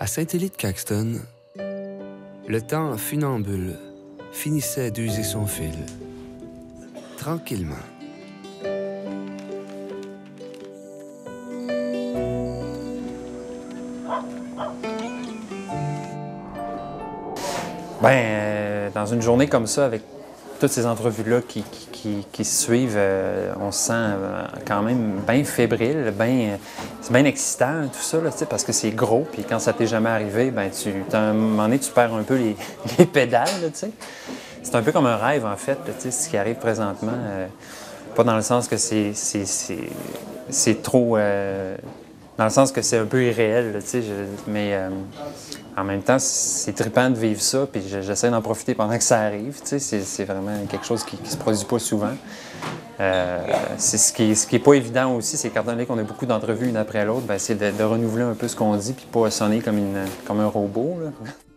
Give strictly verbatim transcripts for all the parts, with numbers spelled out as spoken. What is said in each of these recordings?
À Saint-Élie-de-Caxton, le temps funambule finissait d'user son fil. Tranquillement. Ben, euh, dans une journée comme ça, avec toutes ces entrevues-là qui, qui, qui, qui se suivent, euh, on se sent euh, quand même bien fébrile, bien, c'est bien excitant tout ça, là, parce que c'est gros, puis quand ça t'est jamais arrivé, ben tu, à un moment donné, tu perds un peu les, les pédales, tu sais. C'est un peu comme un rêve, en fait, là, ce qui arrive présentement. Euh, pas dans le sens que c'est, c'est, c'est, c'est trop... Euh, dans le sens que c'est un peu irréel, tu sais, mais euh, en même temps, c'est trippant de vivre ça, puis j'essaie d'en profiter pendant que ça arrive, tu sais, c'est vraiment quelque chose qui, qui se produit pas souvent. Euh, c'est ce qui, ce qui est pas évident aussi, c'est quand on est qu'on a beaucoup d'entrevues une après l'autre, ben, c'est de, de renouveler un peu ce qu'on dit, puis pas sonner comme, une, comme un robot, là.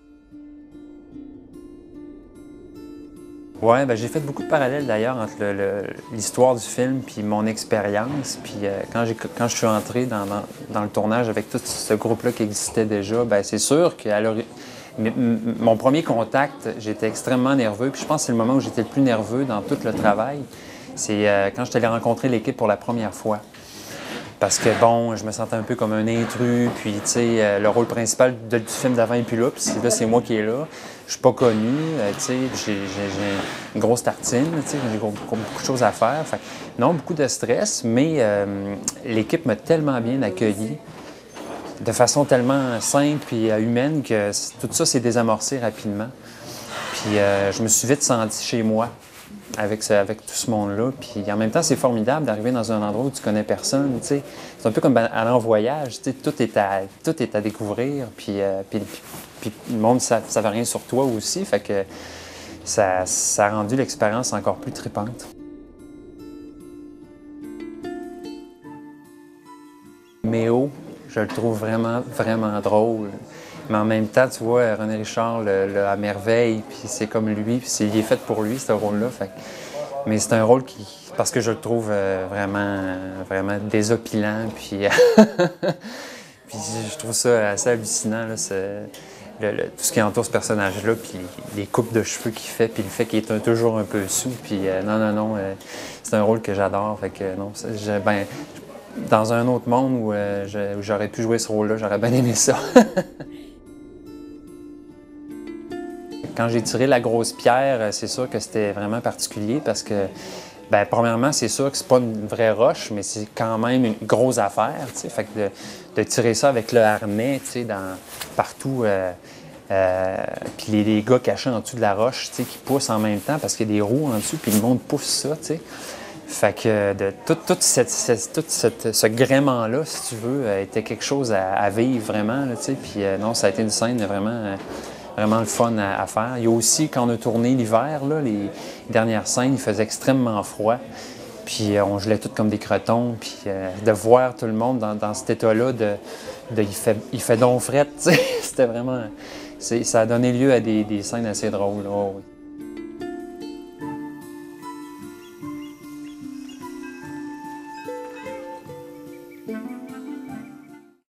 Ouais, ben j'ai fait beaucoup de parallèles d'ailleurs entre l'histoire du film puis mon expérience. Puis euh, quand, quand je suis entré dans, dans, dans le tournage avec tout ce groupe-là qui existait déjà, ben c'est sûr que mon premier contact, j'étais extrêmement nerveux. Puis je pense que c'est le moment où j'étais le plus nerveux dans tout le travail. C'est euh, quand je suis allé rencontrer l'équipe pour la première fois. Parce que, bon, je me sentais un peu comme un intrus, puis, tu sais, euh, le rôle principal de, du film d'avant n'est plus là, puis là, c'est moi qui est là. Je suis pas connu, euh, tu sais, j'ai une grosse tartine, tu sais, j'ai beaucoup de choses à faire. Fait, non, beaucoup de stress, mais euh, l'équipe m'a tellement bien accueilli, de façon tellement simple et euh, humaine, que tout ça s'est désamorcé rapidement. Puis euh, je me suis vite senti chez moi. Avec, ce, avec tout ce monde-là. Puis en même temps, c'est formidable d'arriver dans un endroit où tu connais personne, tu sais. C'est un peu comme aller en voyage, tu sais. Tout est à, tout est à découvrir, puis, euh, puis, puis, puis le monde ne savait rien sur toi aussi, fait que ça, ça a rendu l'expérience encore plus trippante. Méo, je le trouve vraiment, vraiment drôle. Mais en même temps, tu vois, René Richard le, le, à merveille, puis c'est comme lui, puis il est fait pour lui, ce rôle-là. Mais c'est un rôle qui, parce que je le trouve euh, vraiment, vraiment désopilant, puis, puis je trouve ça assez hallucinant, là, le, le, tout ce qui entoure ce personnage-là, puis les coupes de cheveux qu'il fait, puis le fait qu'il est un, toujours un peu sous, puis euh, non, non, non, euh, c'est un rôle que j'adore, fait que non, je, ben, dans un autre monde où, euh, où j'aurais pu jouer ce rôle-là, j'aurais bien aimé ça. Quand j'ai tiré la grosse pierre, c'est sûr que c'était vraiment particulier parce que, bien, premièrement, c'est sûr que c'est pas une vraie roche, mais c'est quand même une grosse affaire, tu sais. Fait que de, de tirer ça avec le harnais, tu sais, dans, partout, euh, euh, puis les, les gars cachés en dessous de la roche, tu sais, qui poussent en même temps parce qu'il y a des roues en dessous, puis le monde pousse ça, tu sais. Fait que de, tout, tout, cette, cette, tout cette, ce gréement-là, si tu veux, était quelque chose à, à vivre vraiment, là, tu sais. Puis euh, non, ça a été une scène vraiment... Euh, vraiment le fun à, à faire. Il y a aussi, quand on a tourné l'hiver, les dernières scènes, il faisait extrêmement froid. Puis euh, on gelait tout comme des crotons. Puis euh, de voir tout le monde dans, dans cet état-là, de, de, il, fait, il fait donc fret, c'était vraiment... Ça a donné lieu à des, des scènes assez drôles. Oh, oui.